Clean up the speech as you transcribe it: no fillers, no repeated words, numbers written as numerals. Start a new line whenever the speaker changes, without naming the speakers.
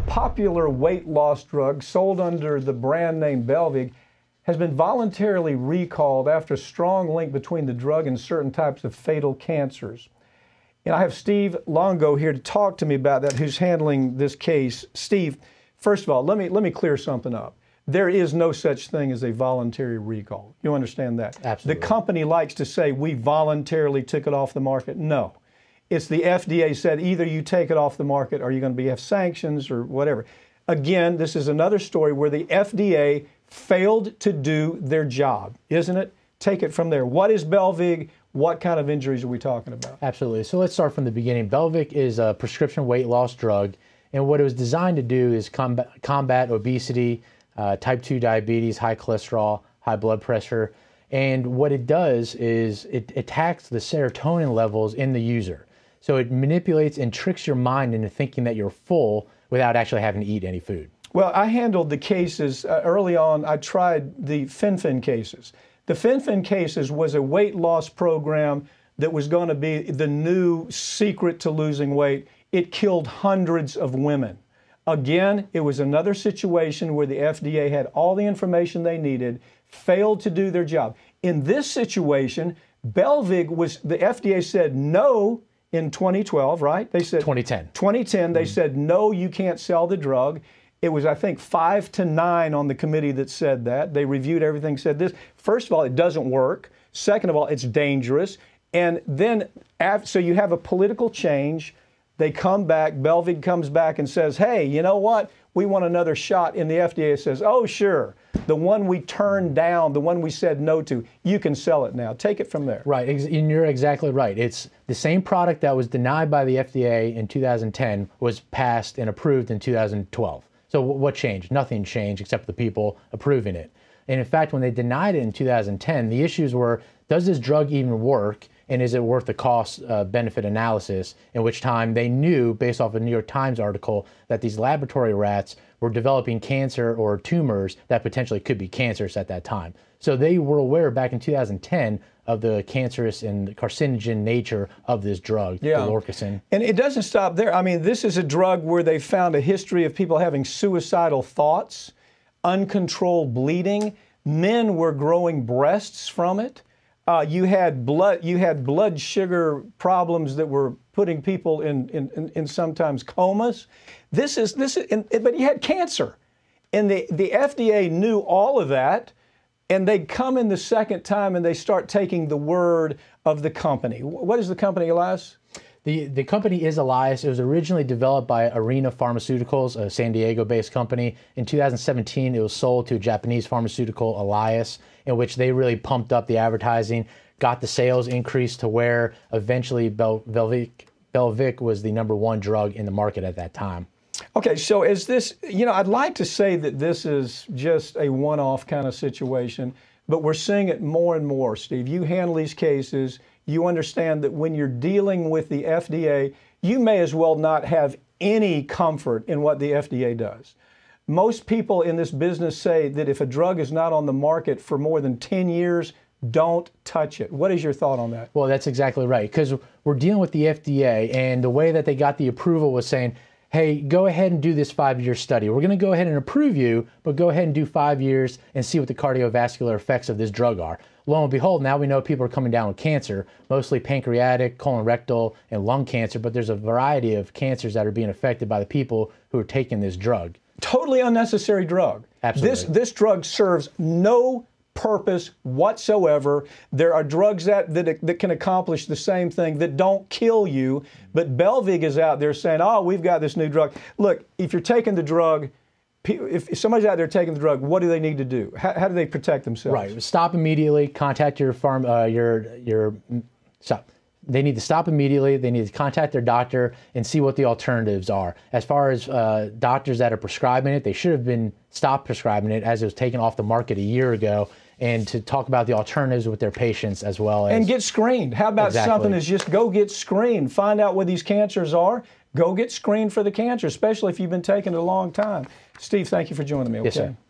popular weight loss drug sold under the brand name Belviq has been voluntarily recalled after a strong link between the drug and certain types of fatal cancers. And I have Steve Luongo here to talk to me about that, who's handling this case. Steve, first of all, let me clear something up. There is no such thing as a voluntary recall. You understand that?
Absolutely.
The company likes to say we voluntarily took it off the market. No. It's the FDA said either you take it off the market or you're going to have sanctions or whatever. Again, this is another story where the FDA failed to do their job, isn't it? Take it from there. What is Belviq? What kind of injuries are we talking about?
Absolutely. So let's start from the beginning. Belviq is a prescription weight loss drug, and what it was designed to do is combat obesity, type 2 diabetes, high cholesterol, high blood pressure. And what it does is it attacks the serotonin levels in the user. So it manipulates and tricks your mind into thinking that you're full without actually having to eat any food.
Well, I handled the cases early on. I tried the FinFin cases. The FinFin cases was a weight loss program that was going to be the new secret to losing weight. It killed hundreds of women. Again, it was another situation where the FDA had all the information they needed, failed to do their job. In this situation, Belviq the FDA said no in 2012, right? They said
2010.
2010, they said, no, you can't sell the drug. It was, I think, 5-9 on the committee that said that. They reviewed everything, said this. First of all, it doesn't work. Second of all, it's dangerous. And then, so you have a political change. They come back, Belviq comes back and says, hey, you know what? We want another shot. And the FDA says, oh, sure. The one we turned down, the one we said no to, you can sell it now. Take it from there.
Right, and you're exactly right. It's the same product that was denied by the FDA in 2010 was passed and approved in 2012. So what changed? Nothing changed except the people approving it. And in fact, when they denied it in 2010, the issues were, does this drug even work? And is it worth the cost-benefit analysis? In which time they knew, based off a New York Times article, that these laboratory rats were developing cancer or tumors that potentially could be cancerous at that time. So they were aware back in 2010 of the cancerous and carcinogen nature of this drug, the lorcasin.
And it doesn't stop there. I mean, this is a drug where they found a history of people having suicidal thoughts, uncontrolled bleeding. Men were growing breasts from it. You had blood sugar problems that were putting people in sometimes comas. But he had cancer, and the FDA knew all of that, and they come in the second time and they start taking the word of the company. What is the company, Elias?
The company is Elias. It was originally developed by Arena Pharmaceuticals, a San Diego-based company. In 2017, it was sold to a Japanese pharmaceutical, Elias, in which they really pumped up the advertising, got the sales increase to where eventually Belviq was the #1 drug in the market at that time.
Okay, so is this, I'd like to say that this is just a one-off kind of situation, but we're seeing it more and more, Steve. You handle these cases. You understand that when you're dealing with the FDA, you may as well not have any comfort in what the FDA does. Most people in this business say that if a drug is not on the market for more than 10 years, don't touch it. What is your thought on that?
Well, that's exactly right, because we're dealing with the FDA, and the way that they got the approval was saying, hey, go ahead and do this 5-year study. We're going to go ahead and approve you, but go ahead and do 5 years and see what the cardiovascular effects of this drug are. Lo and behold, now we know people are coming down with cancer, mostly pancreatic, colorectal, and lung cancer, but there's a variety of cancers that are being affected by the people who are taking this drug.
Totally unnecessary drug.
Absolutely.
This drug serves no purpose whatsoever. There are drugs that can accomplish the same thing that don't kill you, but Belviq is out there saying, oh, we've got this new drug. Look, if you're taking the drug, if somebody's out there taking the drug, what do they need to do? How do they protect themselves?
Right. Stop immediately. Contact your stop. They need to stop immediately. They need to contact their doctor and see what the alternatives are. As far as doctors that are prescribing it, they should have been stopped prescribing it as it was taken off the market a year ago, and to talk about the alternatives with their patients as well as...
And get screened. How about something as just go get screened, find out what these cancers are, go get screened for the cancer, especially if you've been taking it a long time. Steve, thank you for joining me. Okay?
Yes, sir.